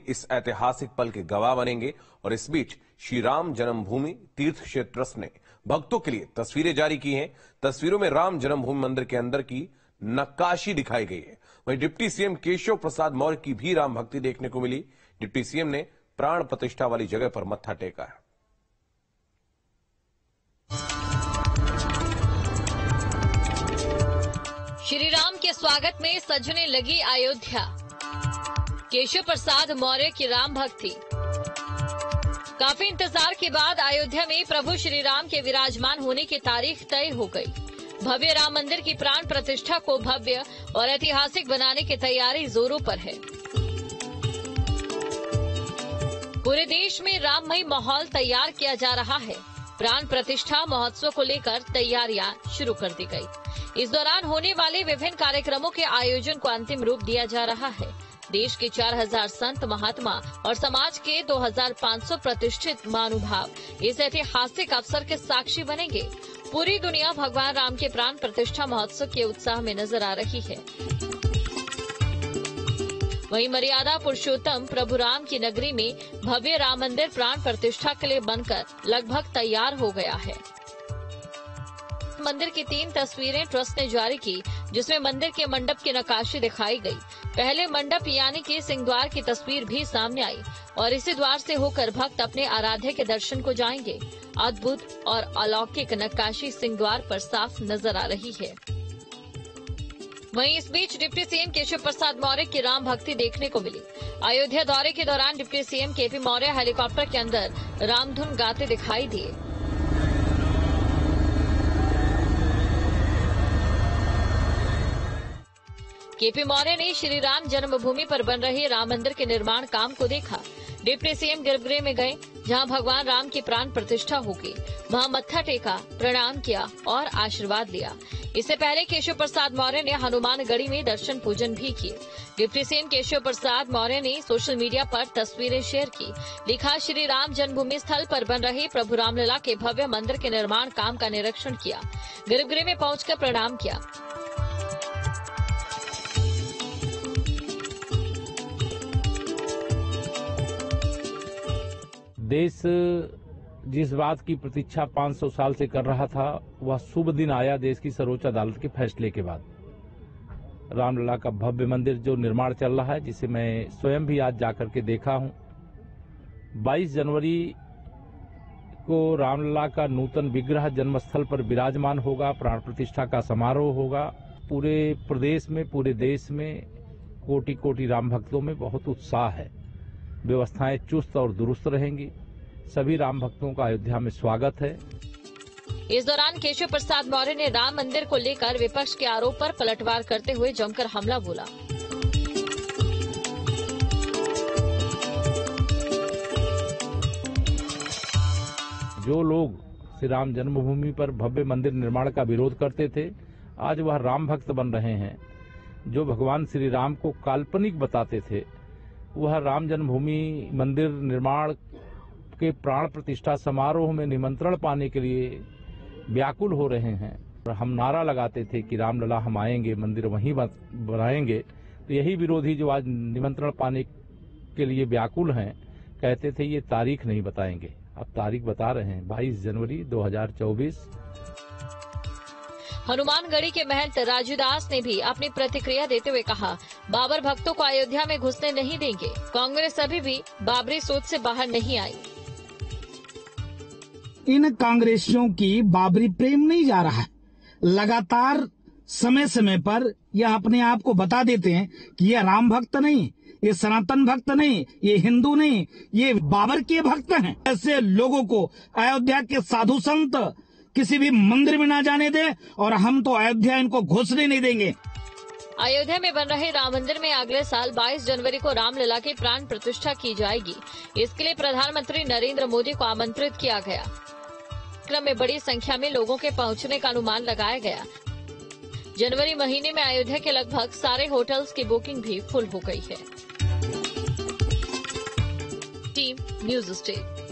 इस ऐतिहासिक पल के गवाह बनेंगे। और इस बीच श्री राम जन्मभूमि तीर्थ क्षेत्र ट्रस्ट ने भक्तों के लिए तस्वीरें जारी की हैं। तस्वीरों में राम जन्मभूमि मंदिर के अंदर की नक्काशी दिखाई गई है। वहीं डिप्टी सीएम केशव प्रसाद मौर्य की भी राम भक्ति देखने को मिली। डिप्टी सीएम ने प्राण प्रतिष्ठा वाली जगह पर मत्था टेका है। श्री राम के स्वागत में सजने लगी अयोध्या। केशव प्रसाद मौर्य की राम भक्ति। काफी इंतजार के बाद अयोध्या में प्रभु श्री राम के विराजमान होने की तारीख तय हो गई। भव्य राम मंदिर की प्राण प्रतिष्ठा को भव्य और ऐतिहासिक बनाने की तैयारी जोरों पर है। पूरे देश में राममय माहौल तैयार किया जा रहा है। प्राण प्रतिष्ठा महोत्सव को लेकर तैयारियां शुरू कर दी गई। इस दौरान होने वाले विभिन्न कार्यक्रमों के आयोजन को अंतिम रूप दिया जा रहा है। देश के 4000 संत महात्मा और समाज के 2500 प्रतिष्ठित महानुभाव इस ऐतिहासिक अवसर के साक्षी बनेंगे। पूरी दुनिया भगवान राम के प्राण प्रतिष्ठा महोत्सव के उत्साह में नजर आ रही है। वहीं मर्यादा पुरुषोत्तम प्रभु राम की नगरी में भव्य राम मंदिर प्राण प्रतिष्ठा के लिए बनकर लगभग तैयार हो गया है। मंदिर की 3 तस्वीरें ट्रस्ट ने जारी की, जिसमें मंदिर के मंडप की नक्काशी दिखाई गई। पहले मंडप यानी कि सिंहद्वार की तस्वीर भी सामने आई और इसी द्वार से होकर भक्त अपने आराध्य के दर्शन को जाएंगे। अद्भुत और अलौकिक नक्काशी सिंहद्वार पर साफ नजर आ रही है। वहीं इस बीच डिप्टी सीएम केशव प्रसाद मौर्य की राम भक्ति देखने को मिली। अयोध्या दौरे के दौरान deputy CM KP Maurya helicopter के अंदर रामधुन गाते दिखाई दिए। केपी मौर्य ने श्री राम जन्मभूमि पर बन रहे राम मंदिर के निर्माण काम को देखा। डिप्टी सीएम गर्भगृह में गए, जहां भगवान राम की प्राण प्रतिष्ठा होगी। वहां मत्था टेका, प्रणाम किया और आशीर्वाद लिया। इससे पहले केशव प्रसाद मौर्य ने हनुमानगढ़ी में दर्शन पूजन भी किए। डिप्टी सीएम केशव प्रसाद मौर्य ने सोशल मीडिया पर तस्वीरें शेयर की। लिखा, श्री राम जन्मभूमि स्थल पर बन रहे प्रभु रामलला के भव्य मंदिर के निर्माण काम का निरीक्षण किया। गर्भगृह में पहुंचकर प्रणाम किया। देश जिस बात की प्रतीक्षा 500 साल से कर रहा था, वह शुभ दिन आया देश की सर्वोच्च अदालत के फैसले के बाद। रामलला का भव्य मंदिर जो निर्माण चल रहा है, जिसे मैं स्वयं भी आज जाकर के देखा हूं। 22 जनवरी को रामलला का नूतन विग्रह जन्मस्थल पर विराजमान होगा। प्राण प्रतिष्ठा का समारोह होगा। पूरे प्रदेश में, पूरे देश में कोटि कोटि राम भक्तों में बहुत उत्साह है। व्यवस्थाएं चुस्त और दुरुस्त रहेंगी। सभी राम भक्तों का अयोध्या में स्वागत है। इस दौरान केशव प्रसाद मौर्य ने राम मंदिर को लेकर विपक्ष के आरोप पर पलटवार करते हुए जमकर हमला बोला। जो लोग श्री राम जन्मभूमि पर भव्य मंदिर निर्माण का विरोध करते थे, आज वह राम भक्त बन रहे हैं। जो भगवान श्री राम को काल्पनिक बताते थे, वह राम जन्मभूमि मंदिर निर्माण के प्राण प्रतिष्ठा समारोह में निमंत्रण पाने के लिए व्याकुल हो रहे हैं। हम नारा लगाते थे कि रामलला हम आएंगे, मंदिर वहीं बनाएंगे। तो यही विरोधी जो आज निमंत्रण पाने के लिए व्याकुल हैं, कहते थे ये तारीख नहीं बताएंगे। अब तारीख बता रहे हैं, 22 जनवरी 2024। हनुमानगढ़ी के महंत राजूदास ने भी अपनी प्रतिक्रिया देते हुए कहा, बाबर भक्तों को अयोध्या में घुसने नहीं देंगे। कांग्रेस अभी भी बाबरी सोच से बाहर नहीं आई। इन कांग्रेसियों की बाबरी प्रेम नहीं जा रहा है। लगातार समय समय पर यह अपने आप को बता देते हैं कि यह राम भक्त नहीं, ये सनातन भक्त नहीं, ये हिंदू नहीं, ये बाबर के भक्त हैं। ऐसे लोगों को अयोध्या के साधु संत किसी भी मंदिर में ना जाने दे और हम तो अयोध्या इनको घुसने नहीं देंगे। अयोध्या में बन रहे राम मंदिर में अगले साल 22 जनवरी को रामलला की प्राण प्रतिष्ठा की जाएगी। इसके लिए प्रधानमंत्री नरेंद्र मोदी को आमंत्रित किया गया। क्रम में बड़ी संख्या में लोगों के पहुंचने का अनुमान लगाया गया। जनवरी महीने में अयोध्या के लगभग सारे होटल्स की बुकिंग भी फुल हो गई है। Team News state.